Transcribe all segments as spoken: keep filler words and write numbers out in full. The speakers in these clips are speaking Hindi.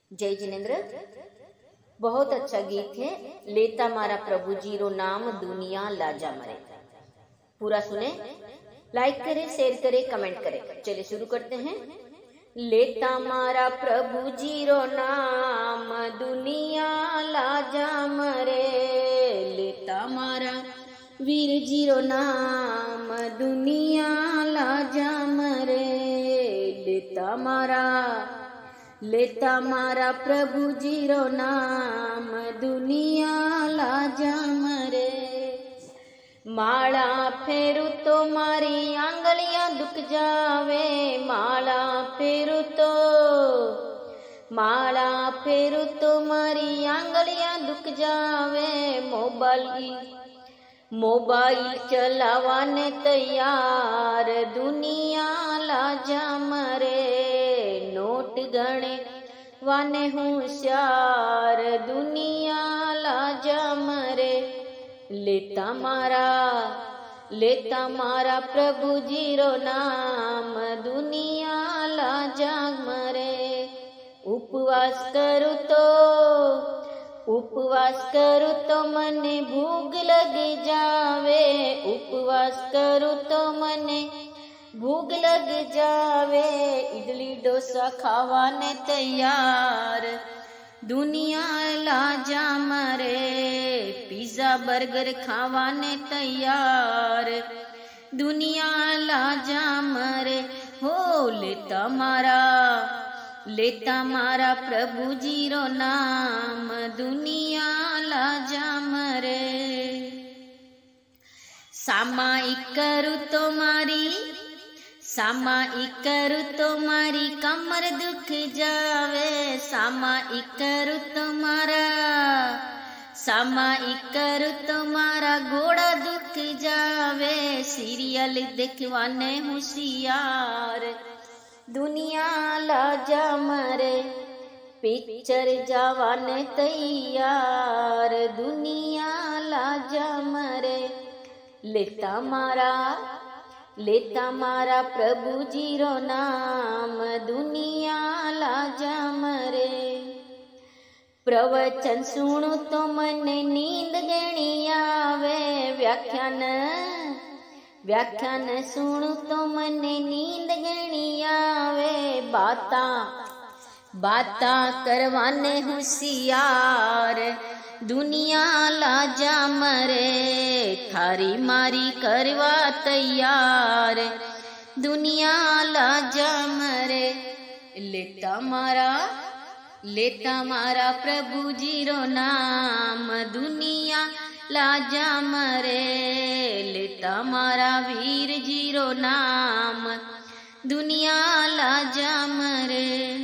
जय जिनेन्द्र। बहुत अच्छा गीत है। लेता मारा प्रभु जीरो नाम दुनिया लाजा मरे। पूरा सुने, लाइक करे, शेयर करे, कमेंट करे। चलिए शुरू करते हैं। लेता मारा प्रभु जीरो नाम दुनिया लाजा मरे। लेता मारा वीर जीरो नाम दुनिया लाजा मरे। लेता मारा लेता मारा प्रभु जीरो नाम दुनिया लाजा मरे। माला फेरू तो मारी आंगलियां दुख जावे। माला फेरू तो माला फेरू तो मारी आंगलियां दुख जावे। मोबाइल मोबाइल चलावाने तैयार दुनिया लाजा मरे। नोट गणे वाने होशियार दुनिया लाजा मरे। लेता मारा लेता मारा प्रभु जीरो नाम दुनिया लाजा मरे। उपवास करू तो उपवास करू तो मने भूख लग जावे। उपवास करू तो मने भूख लग जावे। इडली डोसा खावाने तैयार दुनिया लाजा मरे। पिज्जा बर्गर खावाने तैयार दुनिया लाजा मरे। हो लेता मारा लेता मारा प्रभु जीरो नाम दुनिया लाजा मरे। सामायिक करू तो मारी सामायिक करू तो मारी कमर दुख जावे। सामायिक करू तो मारा सामायिक करू तो मारा घोड़ा दुख जावे। सीरियल देखवाने होशियार दुनिया लाजा मरे। पिक्चर जावाने तैयार दुनिया लाजा मरे। लेता मारा लेता मारा प्रभु जीरो नाम दुनिया लाजा मरे। प्रवचन सुनु तो मने नींद गणी आवे। व्याख्यान व्याख्यान सुनु तो मने नींद गणी आवे। बाता बाता करवाने होशियार दुनिया लाजा मरे। थारी मारी करवा तैयार दुनिया लाजा मरे। लेता मारा लेता मारा प्रभु जीरो नाम दुनिया लाजा मरे। लेता मारा वीर जीरो नाम दुनिया लाजा मरे।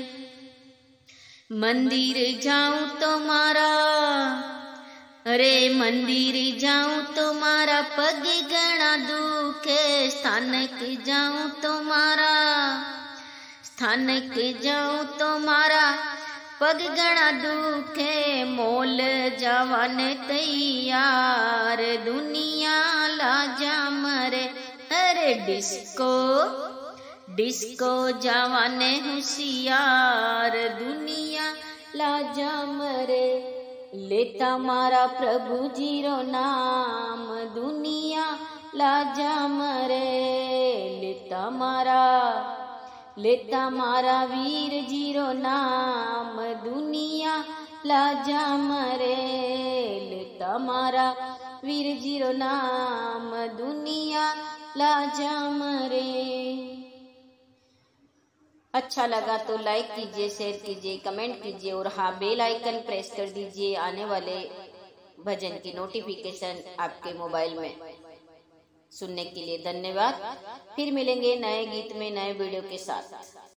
मंदिर जाऊं तो मारा अरे मंदिर जाऊं तो मारा पग गणा दुखे। स्थानक जाऊं तो मारा स्थानक जाऊं तो मारा पग गणा दुखे। मोल जवान तैयार दुनिया लाजा मरे। अरे डिस्को डिस्को जवाने होशियार दुनिया लाजा मरे। लेता मारा प्रभु जीरो नाम दुनिया लाजा मरे। लेता मारा लेता मारा वीर जीरो नाम दुनिया लाजा मरे। लेता मारा वीर जीरो नाम दुनिया लाजा मरे। अच्छा लगा तो लाइक कीजिए, शेयर कीजिए, कमेंट कीजिए और हाँ बेल आइकन प्रेस कर दीजिए। आने वाले भजन की नोटिफिकेशन आपके मोबाइल में सुनने के लिए धन्यवाद। फिर मिलेंगे नए गीत में नए वीडियो के साथ।